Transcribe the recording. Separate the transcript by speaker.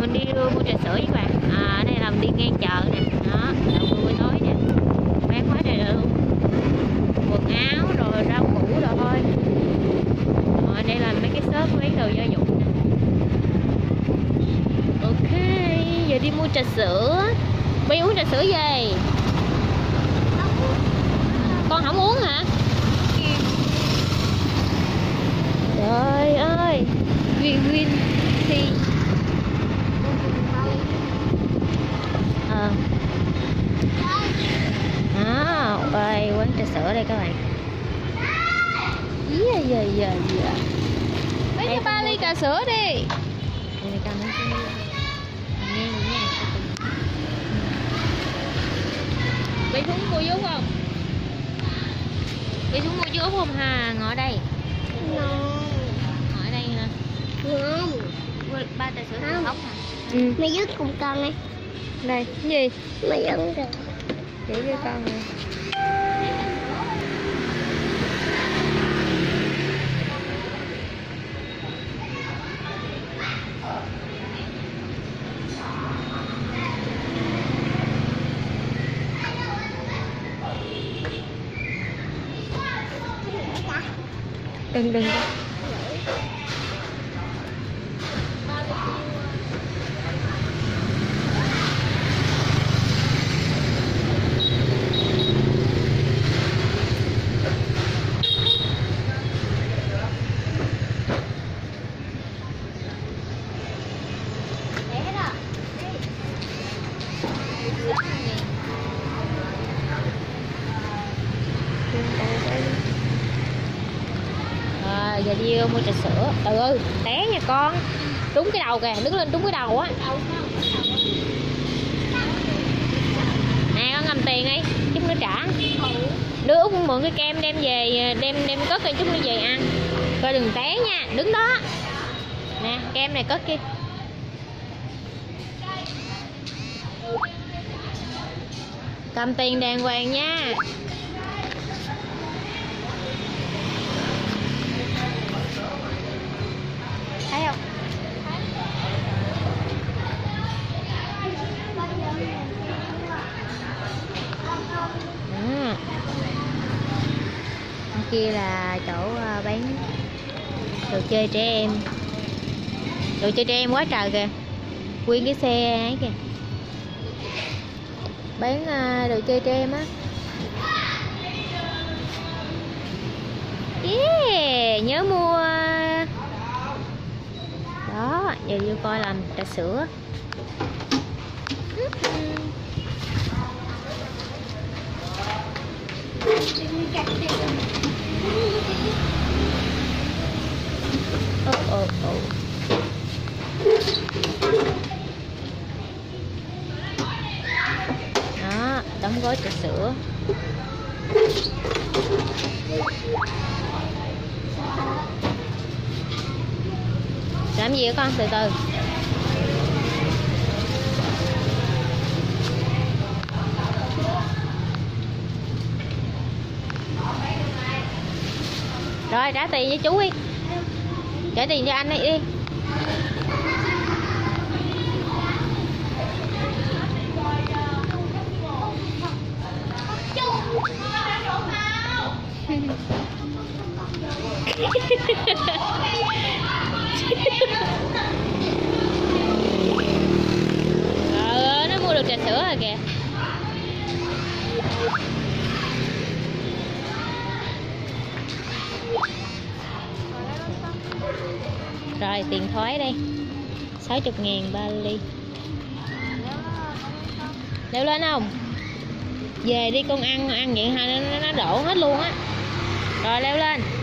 Speaker 1: mình đi mua trà sữa với các bạn. Ở đây là mình đi ngang chợ nè, đó, chợ buổi tối nè, bán quá trời luôn, quần áo rồi rau củ rồi thôi. Ở đây là mấy cái shop bán đồ gia dụng nè. Ok, giờ đi mua trà sữa. Bi uống trà sữa gì? Con không uống hả? Trời ơi, Green Tea. Ơi, quán trà sữa đây các bạn. Lấy cho 3 ly trà sữa đi. Đây này cầm nó nghe nha. Bị xuống mua dứa không? Bị xuống mua dứa không hà? Ngồi đây. Ngồi ở đây hả?
Speaker 2: Không.
Speaker 1: 3 trà sữa
Speaker 2: Không.
Speaker 1: ốc hả?
Speaker 2: Mày dứt cùng con này.
Speaker 1: Đây, cái gì?
Speaker 2: Mày dẫn được.
Speaker 1: Chỉ cho con này. Đừng giờ đi mua trà sữa. Té nha con. Trúng cái đầu kìa, đứng lên trúng cái đầu á. Nè con cầm tiền đi, chút nữa trả. Đứa Út mượn cái kem đem về, đem cất đi chút nữa về ăn. Coi đừng té nha, đứng đó. Nè, kem này cất kia. Cầm tiền đàng hoàng nha. Thấy không? Kia là chỗ bán đồ chơi trẻ em. Đồ chơi trẻ em quá trời kìa. Nguyên cái xe ấy kìa. Bán đồ chơi trẻ em á. Yeah, nhớ mua. Đó, giờ vô coi làm trà sữa. Đó, đóng gói trà sữa. Làm gì hả con? Từ từ. Rồi trả tiền với chú đi. Trả tiền cho anh ấy đi. Nó mua được trà sữa rồi kìa. Rồi tiền thoái đây 60.000 3 ly. Leo lên không? Về đi con ăn vậy ha, nó đổ hết luôn á. Rồi leo lên.